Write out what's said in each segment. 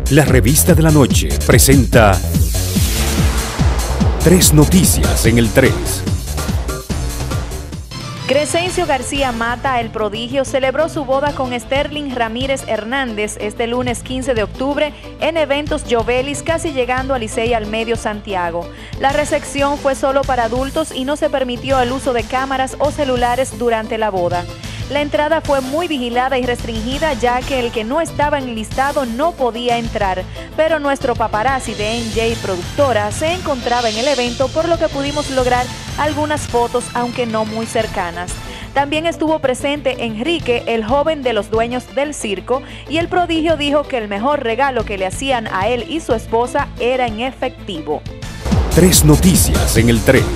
La Revista de la Noche presenta 3 noticias en el 3. Crescencio García Mata, el prodigio, celebró su boda con Sterling Ramírez Hernández este lunes 15 de octubre en Eventos Jovelis, casi llegando a Licey al Medio Santiago. La recepción fue solo para adultos y no se permitió el uso de cámaras o celulares durante la boda. La entrada fue muy vigilada y restringida, ya que el que no estaba enlistado no podía entrar, pero nuestro paparazzi de NJ Productora se encontraba en el evento, por lo que pudimos lograr algunas fotos, aunque no muy cercanas. También estuvo presente Enrique, el joven de los dueños del circo, y el prodigio dijo que el mejor regalo que le hacían a él y su esposa era en efectivo. 3 noticias en el 3.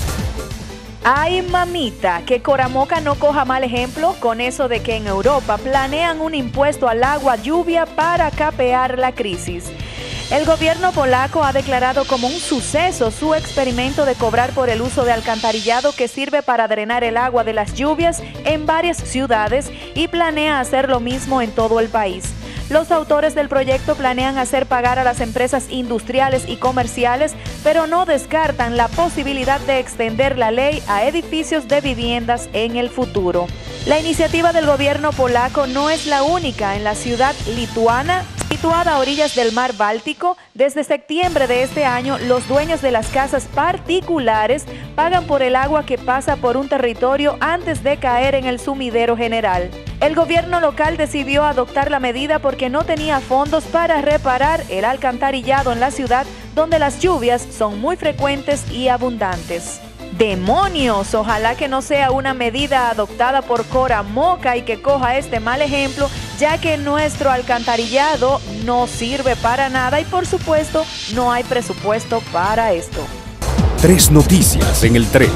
Ay, mamita, que Coramoca no coja mal ejemplo con eso de que en Europa planean un impuesto al agua lluvia para capear la crisis. El gobierno polaco ha declarado como un suceso su experimento de cobrar por el uso de alcantarillado que sirve para drenar el agua de las lluvias en varias ciudades y planea hacer lo mismo en todo el país. Los autores del proyecto planean hacer pagar a las empresas industriales y comerciales, pero no descartan la posibilidad de extender la ley a edificios de viviendas en el futuro. La iniciativa del gobierno polaco no es la única. En la ciudad lituana, situada a orillas del mar Báltico, desde septiembre de este año, los dueños de las casas particulares pagan por el agua que pasa por un territorio antes de caer en el sumidero general. El gobierno local decidió adoptar la medida porque no tenía fondos para reparar el alcantarillado en la ciudad, donde las lluvias son muy frecuentes y abundantes. ¡Demonios! Ojalá que no sea una medida adoptada por Coramoca y que coja este mal ejemplo, ya que nuestro alcantarillado no sirve para nada y por supuesto no hay presupuesto para esto. 3 noticias en el 3.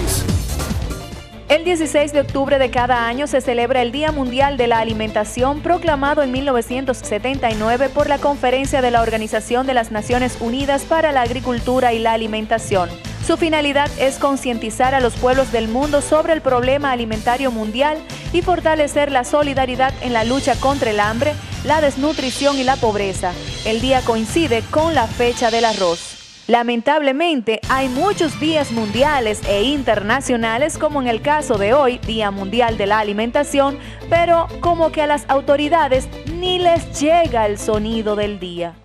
El 16 de octubre de cada año se celebra el Día Mundial de la Alimentación, proclamado en 1979 por la Conferencia de la Organización de las Naciones Unidas para la Agricultura y la Alimentación. Su finalidad es concientizar a los pueblos del mundo sobre el problema alimentario mundial y fortalecer la solidaridad en la lucha contra el hambre, la desnutrición y la pobreza. El día coincide con la fecha del arroz. Lamentablemente, hay muchos días mundiales e internacionales, como en el caso de hoy, Día Mundial de la Alimentación, pero como que a las autoridades ni les llega el sonido del día.